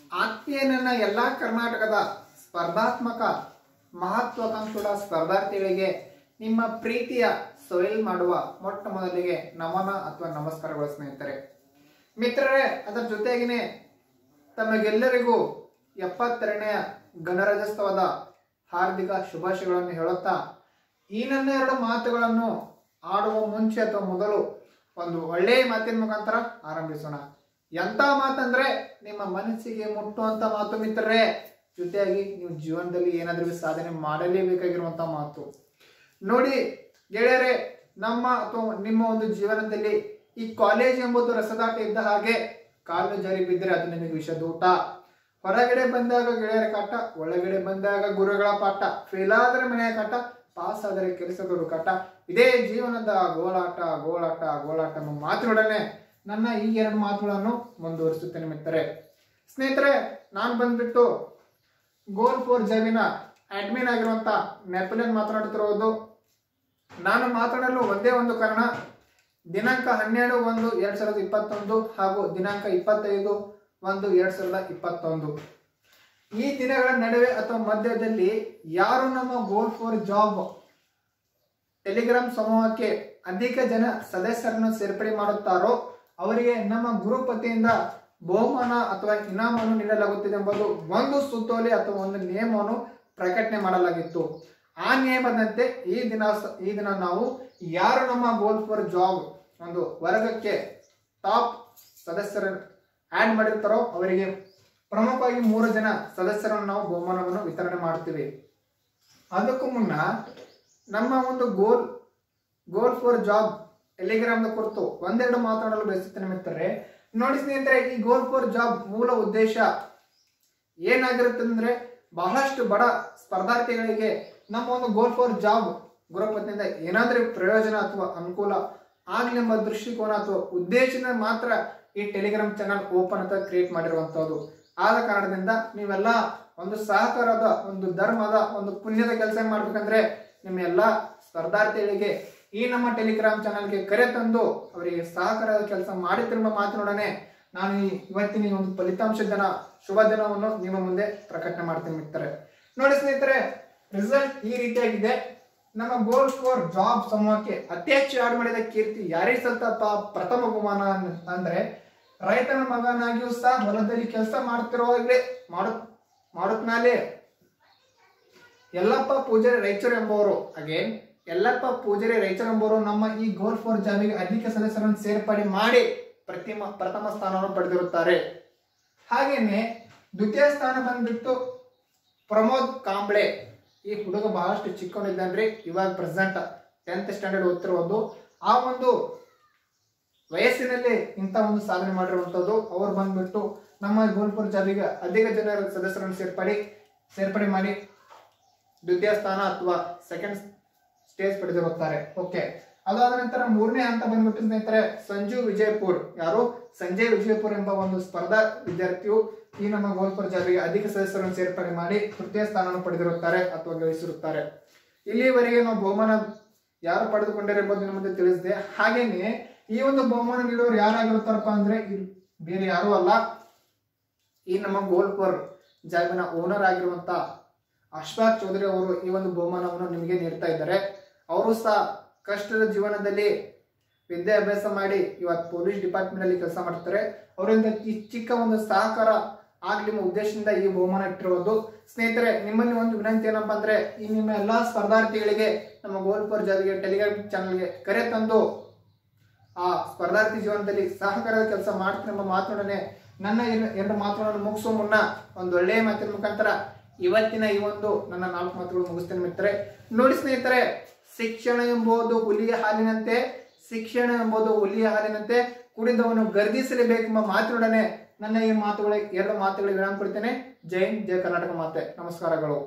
ಆತ್ಮೀಯ ನನ್ನ ಎಲ್ಲಾ ಕರ್ನಾಟಕದ ಸ್ಪರ್ಧಾತ್ಮಕ ಮಹತ್ವಾಕಾಂಕ್ಷೆಗಳ ಸ್ಪರ್ಧಾರ್ಥಿಗಳಿಗೆ ನಿಮ್ಮ ಪ್ರೀತಿಯ ಸೊಯಲ್ ಮಾಡುವ ಮೊಟ್ಟ ಮೊದಲಿಗೆ ನಮನ ಅಥವಾ ನಮಸ್ಕಾರಗಳು ಸ್ನೇಹಿತರೆ. ಮಿತ್ರರೇ, ಅದರ ಜೊತೆಗೇನೆ ತಮಗೆಲ್ಲರಿಗೂ 72ನೇ ಗಣರಾಜ್ಯೋತ್ಸವದ ಹಾರ್ದಿಕ ಶುಭಾಶಯಗಳನ್ನು ಹೇಳುತ್ತಾ ಈ ನನ್ನ ಎರಡು ಮಾತುಗಳನ್ನು ಆಡುವ ಮುಂಚೆ ಅಥವಾ ಮೊದಲು ಒಂದು ಒಳ್ಳೆಯ ಮಾತಿನ ಮುಖಾಂತರ ಆರಂಭಿಸೋಣ. ಎಂತ ಮಾತಂದ್ರೆ ನಿಮ್ಮ ಮನಸ್ಸಿಗೆ ಮುಟ್ಟುವಂತ ಮಾತು ಮಿತ್ರರೇ. ಜೊತೆಯಾಗಿ ನೀವು ಜೀವನದಲ್ಲಿ ಏನಾದ್ರೂ ಸಾಧನೆ ಮಾಡಲೇಬೇಕಾಗಿರುವಂತ ಮಾತು. ನೋಡಿ ಗೆಳೆಯರೇ, ನಮ್ಮ ಅಥವಾ ನಿಮ್ಮ ಒಂದು ಜೀವನದಲ್ಲಿ ಈ ಕಾಲೇಜ್ ಎಂಬುದು ರಸದಾಟ ಇದ್ದ ಹಾಗೆ. ಕಾಲು ಜಾರಿ ಬಿದ್ದರೆ ಅದು ನಿಮಗೆ ವಿಷದೂಟ. ಹೊರಗಡೆ ಬಂದಾಗ ಗೆಳೆಯರ ಕಾಟ, ಒಳಗಡೆ ಬಂದಾಗ ಗುರುಗಳ ಪಾಠ. ಫೇಲ್ ಆದ್ರೆ ಮನೆಯ ಕಾಟ, ಪಾಸ್ ಆದರೆ ಕೆಲಸದ ಹುಡುಕಾಟ. ಇದೇ ಜೀವನದ ಗೋಳಾಟ ಗೋಳಾಟ ಗೋಳಾಟ ಎಂಬ ಮಾತುಗಳನ್ನೇ ನನ್ನ ಈ ಎರಡು ಮಾತುಗಳನ್ನು ಮುಂದುವರಿಸುತ್ತೇನೆ ಮಿತ್ರರೇ. ಸ್ನೇಹಿತರೆ, ನಾನು ಬಂದ್ಬಿಟ್ಟು ಗೋಲ್ ಫೋರ್ ಜಾಬಿನ ಅಡ್ಮಿನ್ ಆಗಿರುವಂತ ನೆಪೋಲಿಯನ್ ಮಾತನಾಡುತ್ತಿರುವುದು. ನಾನು ಮಾತನಾಡಲು ಒಂದೇ ಒಂದು ಕಾರಣ, ದಿನಾಂಕ 12/1/2021 ಹಾಗೂ ದಿನಾಂಕ 25/1/2021 ಈ ದಿನಗಳ ನಡುವೆ ಅಥವಾ ಮಧ್ಯದಲ್ಲಿ ಯಾರು ನಮ್ಮ ಗೋಲ್ ಫಾರ್ ಜಾಬ್ ಟೆಲಿಗ್ರಾಮ್ ಸಮೂಹಕ್ಕೆ ಅಧಿಕ ಜನ ಸದಸ್ಯರನ್ನು ಸೇರ್ಪಡೆ ಮಾಡುತ್ತಾರೋ ಅವರಿಗೆ ನಮ್ಮ ಗುರುಪತಿಯಿಂದ ಬಹುಮಾನ ಅಥವಾ ಇನಾಮನ್ನು ನೀಡಲಾಗುತ್ತದೆ ಎಂಬುದು ಒಂದು ಸುತ್ತೋಲೆ ಅಥವಾ ಒಂದು ನಿಯಮವನ್ನು ಪ್ರಕಟಣೆ ಮಾಡಲಾಗಿತ್ತು. ಆ ನಿಯಮದಂತೆ ಈ ದಿನ ನಾವು ಯಾರು ನಮ್ಮ ಗೋಲ್ ಫಾರ್ ಜಾಬ್ ಒಂದು ವರ್ಗಕ್ಕೆ ಟಾಪ್ ಸದಸ್ಯರ ಆಡ್ ಮಾಡಿರ್ತಾರೋ ಅವರಿಗೆ ಪ್ರಮುಖವಾಗಿ 3 ಜನ ಸದಸ್ಯರನ್ನು ನಾವು ಬಹುಮಾನವನ್ನು ವಿತರಣೆ ಮಾಡ್ತೀವಿ. ಅದಕ್ಕೂ ಮುನ್ನ ನಮ್ಮ ಒಂದು ಗೋಲ್ ಫಾರ್ ಜಾಬ್ ಟೆಲಿಗ್ರಾಮ್ ಕುರಿತು ಒಂದೆರಡು ಮಾತನಾಡಲು ಬಯಸುತ್ತೇನೆ ಮಿತ್ರರೇ. ನೋಡಿ ಸ್ನೇಹಿತರೆ, ಈ ಗೋಲ್ ಫಾರ್ ಜಾಬ್ ಮೂಲ ಉದ್ದೇಶ ಏನಾಗಿರುತ್ತೆ ಅಂದ್ರೆ, ಬಹಳಷ್ಟು ಬಡ ಸ್ಪರ್ಧಾರ್ಥಿಗಳಿಗೆ ನಮ್ಮ ಒಂದು ಗೋಲ್ ಫಾರ್ ಜಾಬ್ ಗುರುಪತಿಯಿಂದ ಏನಾದ್ರೂ ಪ್ರಯೋಜನ ಅಥವಾ ಅನುಕೂಲ ಆಗ್ಲೆಂಬ ದೃಷ್ಟಿಕೋನ ಅಥವಾ ಉದ್ದೇಶದಿಂದ ಮಾತ್ರ ಈ ಟೆಲಿಗ್ರಾಮ್ ಚಾನಲ್ ಓಪನ್ ಅಂತ ಕ್ರಿಯೇಟ್ ಮಾಡಿರುವಂತದ್ದು. ಆದ ಕಾರಣದಿಂದ ನೀವೆಲ್ಲ ಒಂದು ಸಹಕಾರದ, ಒಂದು ಧರ್ಮದ, ಒಂದು ಪುಣ್ಯದ ಕೆಲಸ ಮಾಡ್ಬೇಕಂದ್ರೆ ನಿಮ್ಮ ಎಲ್ಲ ಸ್ಪರ್ಧಾರ್ಥಿಗಳಿಗೆ ಈ ನಮ್ಮ ಟೆಲಿಗ್ರಾಮ್ ಚಾನಲ್ಗೆ ಕರೆ ತಂದು ಅವರಿಗೆ ಸಹಕಾರದ ಕೆಲಸ ಮಾಡುತ್ತಿರುವ ಮಾತಿನೊಡನೆ ನಾನು ಇವತ್ತಿನ ಒಂದು ಫಲಿತಾಂಶದ ಶುಭ ದಿನವನ್ನು ನಿಮ್ಮ ಮುಂದೆ ಪ್ರಕಟಣೆ ಮಾಡ್ತೀನಿ ಮಿತ್ರರೇ. ನೋಡಿ ಸ್ನೇಹಿತರೆ, ರಿಸಲ್ಟ್ ಈ ರೀತಿಯಾಗಿದೆ. ನಮ್ಮ ಗೋಲ್ ಫಾರ್ ಜಾಬ್ ಸಮೂಹಕ್ಕೆ ಅತಿ ಹೆಚ್ಚು ಆಡ್ ಮಾಡಿದ ಕೀರ್ತಿ ಯಾರಿಗೆ ಸಲ್ತಪ್ಪ? ಪ್ರಥಮ ಬಹುಮಾನ ಅಂದ್ರೆ ರೈತನ ಮಗನಾಗಿಯೂ ಸಹ ಹೊಲದಲ್ಲಿ ಕೆಲಸ ಮಾಡುತ್ತಿರುವಾಗಲೇ ಮಾಡುತ್ತನಾಲೆ ಯಲ್ಲಪ್ಪ ಪೂಜಾರಿ ರಾಯಚೂರು ಎಂಬುವರು. ಅಗೇನ್ ಯಲ್ಲಪ್ಪ ಪೂಜಾರಿ ರಾಯಚೂರು ಎಂಬುವರು ನಮ್ಮ ಈ ಗೋಲ್ ಫಾರ್ ಜಾಬಿಗೆ ಅಧಿಕ ಸದಸ್ಯರನ್ನು ಸೇರ್ಪಡೆ ಮಾಡಿ ಪ್ರಥಮ ಸ್ಥಾನವನ್ನು ಪಡೆದಿರುತ್ತಾರೆ. ಹಾಗೇನೆ ದ್ವಿತೀಯ ಸ್ಥಾನ ಬಂದ್ಬಿಟ್ಟು ಪ್ರಮೋದ್ ಕಾಂಬ್ಳೆ. ಈ ಹುಡುಗ ಬಹಳಷ್ಟು ಚಿಕ್ಕವನಿದ್ದಾನ್ರಿ. ಇವಾಗ ಪ್ರೆಸೆಂಟ್ 10th ಸ್ಟ್ಯಾಂಡರ್ಡ್ ಓದ್ತಿರೋದು. ಆ ಒಂದು ವಯಸ್ಸಿನಲ್ಲಿ ಇಂಥ ಒಂದು ಸಾಧನೆ ಮಾಡಿರುವಂತದ್ದು. ಅವ್ರು ಬಂದ್ಬಿಟ್ಟು ನಮ್ಮ ಗೋಲ್ ಫಾರ್ ಜಾಬಿಗೆ ಅಧಿಕ ಜನರ ಸದಸ್ಯರನ್ನು ಸೇರ್ಪಡೆ ಮಾಡಿ ದ್ವಿತೀಯ ಸ್ಥಾನ ಅಥವಾ ಸೆಕೆಂಡ್ ಸ್ಟೇಜ್ ಪಡೆದಿರುತ್ತಾರೆ. ಓಕೆ, ಅದಾದ ನಂತರ 3ನೇ ಹಂತ ಬಂದ್ಬಿಟ್ಟು ಸ್ನೇಹಿತರೆ ಸಂಜು ವಿಜಯಪುರ್. ಯಾರು? ಸಂಜಯ್ ವಿಜಯಪುರ್ ಎಂಬ ಒಂದು ಸ್ಪರ್ಧಾ ವಿದ್ಯಾರ್ಥಿಯು ಈ ನಮ್ಮ ಗೋಲ್ ಫಾರ್ ಜಾಬಿಗೆ ಅಧಿಕ ಸದಸ್ಯರನ್ನು ಸೇರ್ಪಡೆ ಮಾಡಿ ತೃತೀಯ ಸ್ಥಾನವನ್ನು ಪಡೆದಿರುತ್ತಾರೆ ಅಥವಾ ಗಳಿಸಿರುತ್ತಾರೆ. ಇಲ್ಲಿವರೆಗೆ ನಾವು ಬಹುಮಾನ ಯಾರು ಪಡೆದುಕೊಂಡಿರಬಹುದು ನಿಮಗೆ ತಿಳಿಸಿದೆ. ಹಾಗೇನೆ ಈ ಒಂದು ಬಹುಮಾನ ನೀಡುವವರು ಯಾರಾಗಿರುತ್ತಾರಪ್ಪ ಅಂದ್ರೆ ಬೇರೆ ಯಾರು ಅಲ್ಲ, ಈ ನಮ್ಮ ಗೋಲ್ ಫಾರ್ ಜಾಬಿನ ಓನರ್ ಆಗಿರುವಂತ ಅಶ್ಫಾಕ್ ಚೌಧರಿ ಅವರು ಈ ಒಂದು ಬಹುಮಾನವನ್ನು ನಿಮಗೆ ನೀಡ್ತಾ ಇದ್ದಾರೆ. ಅವರು ಸಹ ಕಷ್ಟದ ಜೀವನದಲ್ಲಿ ವಿದ್ಯಾಭ್ಯಾಸ ಮಾಡಿ ಇವತ್ತು ಪೊಲೀಸ್ ಡಿಪಾರ್ಟ್ಮೆಂಟ್ ಅಲ್ಲಿ ಕೆಲಸ ಮಾಡ್ತಾರೆ. ಅವರಿಂದ ಈ ಚಿಕ್ಕ ಒಂದು ಸಹಕಾರ ಆಗ್ಲಿ ನಿಮ್ಮ ಉದ್ದೇಶದಿಂದ ಈ ಬಹುಮಾನ ಇಟ್ಟಿರುವುದು. ಸ್ನೇಹಿತರೆ, ನಿಮ್ಮಲ್ಲಿ ಒಂದು ವಿನಂತಿ ಏನಪ್ಪಾ ಅಂದ್ರೆ, ಈ ನಿಮ್ಮ ಎಲ್ಲಾ ಸ್ಪರ್ಧಾರ್ಥಿಗಳಿಗೆ ನಮ್ಮ ಗೋಲ್ ಫಾರ್ ಜಾಬಿಗೆ ಟೆಲಿಗ್ರಾಮ್ ಚಾನಲ್ಗೆ ಕರೆ ತಂದು ಆ ಸ್ಪರ್ಧಾರ್ಥಿ ಜೀವನದಲ್ಲಿ ಸಹಕಾರದ ಕೆಲಸ ಮಾಡ್ತೀನಿ ಎಂಬ ಮಾತುಡನೆ ನನ್ನ ಎರಡು ಮಾತುಗಳನ್ನು ಮುಗಿಸುವ ಮುನ್ನ ಒಂದು ಒಳ್ಳೆಯ ಮಾತಿನ ಮುಖಾಂತರ ಇವತ್ತಿನ ಈ ಒಂದು ನನ್ನ 4 ಮಾತುಗಳು ಮುಗಿಸ್ತೇನೆ ಮಿತ್ರರೇ. ನೋಡಿ ಸ್ನೇಹಿತರೆ, ಶಿಕ್ಷಣ ಎಂಬುದು ಹುಲಿಯ ಹಾಲಿನಂತೆ ಕುಡಿದವನು ಗರ್ಜಿಸಲೇಬೇಕೆಂಬ ಮಾತಿನೊಡನೆ ನನ್ನ ಈ ಎರಡು ಮಾತುಗಳಿಗೆ ವಿರಾಮ ಕೊಡ್ತೇನೆ. ಜೈ ಹಿಂದ್, ಜೈ ಕರ್ನಾಟಕ ಮಾತೆ. ನಮಸ್ಕಾರಗಳು.